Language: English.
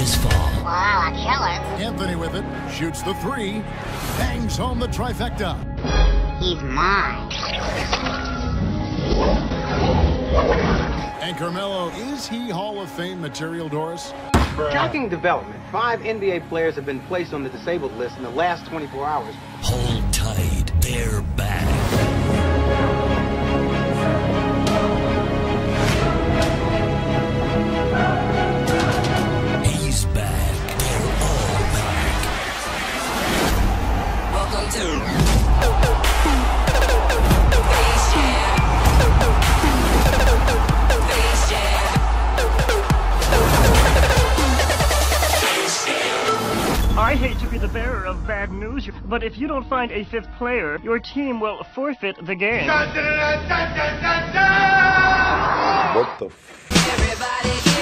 his fall. Wow, a killer. Anthony with it, shoots the three, bangs home the trifecta. He's mine. And Carmelo, is he Hall of Fame material, Doris? Shocking development. 5 NBA players have been placed on the disabled list in the last 24 hours. Hold tight, they're back. He's back. They're all back. Welcome to Space Jam. Space Jam. I hate to be the bearer of bad news, but if you don't find a 5th player, your team will forfeit the game. What the f? Everybody